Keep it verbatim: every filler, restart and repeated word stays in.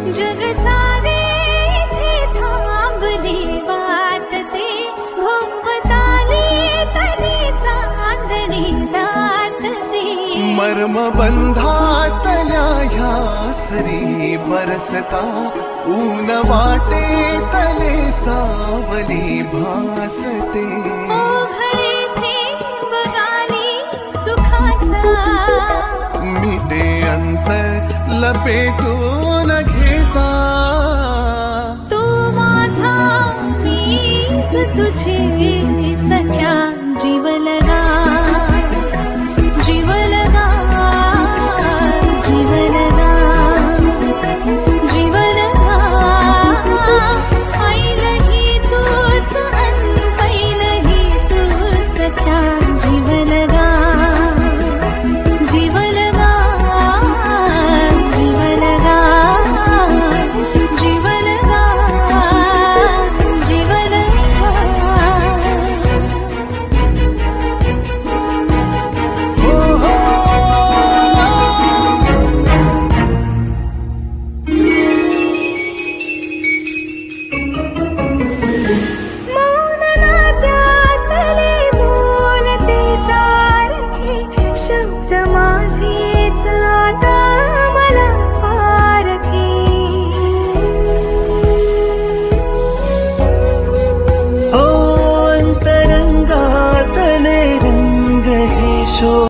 जग सारे थे थांबली वाटते घुमताली तरी चांदणी दाटते मर्म बंधातल्या ह्या सरी बरसता ऊन वाटे तले सावली भासते ओघळे थेंब गाली सुखाचा मिटे अंतर लपेटून